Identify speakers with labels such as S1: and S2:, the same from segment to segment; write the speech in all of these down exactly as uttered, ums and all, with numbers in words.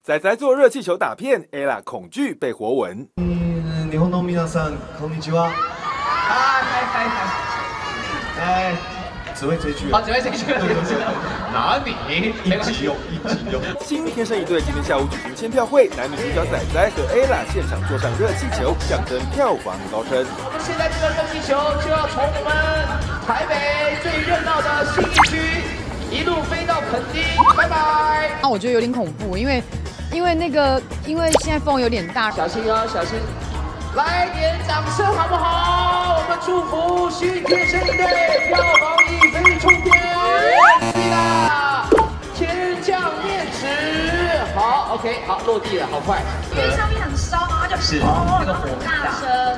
S1: 仔仔做热气球打片 ，ella 恐惧被活文。
S2: 嗯，日本の皆さんこんにちは。
S3: 嗨嗨嗨嗨！
S2: 哎，只会这句。
S3: 好，只会这句。对对对，哪里？
S2: 一起用，一起用。
S1: 新天生一对今天下午举行签票会，男女主角仔仔和 ella 现场坐上热气球，象征票房高升。
S3: 现在这个热气球就要从我们台北最热闹的信义区一路飞到垦丁，拜拜。
S4: 那我觉得有点恐怖，因为因为那个因为现在风有点大，
S3: 小心哦，小心。来点掌声好不好？我们祝福新天生一对票房一飞冲天，对啦！天降面纸，好 ，OK， 好落地了，好快。
S5: 因为上面很烧嘛，就
S3: 是
S5: 哦，
S3: 那个火
S5: 大声。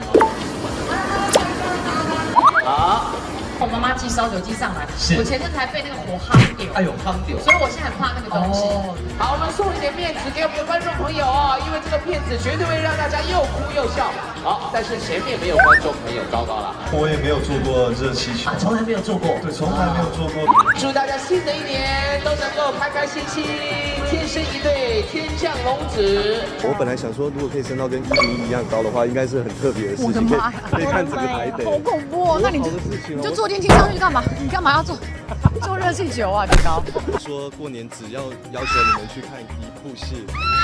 S3: 好。
S5: 我妈妈寄烧酒鸡上来，我前阵子还被那个火夯掉，
S3: 哎呦夯掉，
S5: 所以我现在很怕那个东西。
S3: 哦，好，我们送一点面子给我们的观众朋友啊，因为这个片子绝对会让大家又哭又笑。好，但是前面没有观众朋友，糟糕了。
S2: 我也没有做过热气球，
S3: 啊，从来没有做过，
S2: 对，从来没有做过。
S3: 祝大家新的一年都能够开开心心，天生一对，天降龙子。
S6: 我本来想说，如果可以升到跟一零一一样高的话，应该是很特别的事情。
S4: 我的妈呀，
S6: 可以看整个台北，
S4: 好恐怖哦！那你就你就坐电梯上去干嘛？你干嘛要坐坐热气球啊？这高。
S6: 说过年只要要求你们去看一部戏，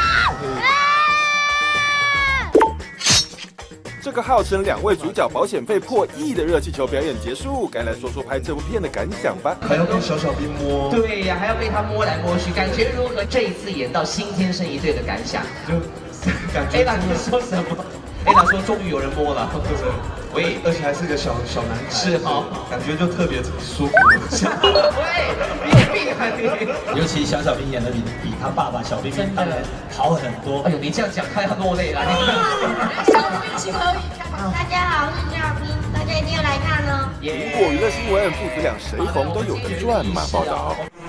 S1: 这个号称两位主角保险费破亿的热气球表演结束，该来说说拍这部片的感想吧。
S2: 还要跟小小兵摸，
S3: 对呀，还要被他摸来摸去，感觉如何？这一次演到新天生一对的感想，
S2: 就感觉。
S3: 哎，那你说什么？哎，他说终于有人摸了，
S2: 对，
S3: 喂，
S2: 而且还是个小小男孩，
S3: 是好，
S2: 感觉就特别舒服。
S3: 喂，你有病啊你！
S7: 尤其小小兵演的比比他爸爸小兵兵当然好很多。
S3: 哎呦，你这样讲，他要落泪了。
S5: 小兵情何以堪？大家好，我是小兵，大家一定要来看哦。
S1: 苹果娱乐新闻父子俩谁红都有的赚嘛报道。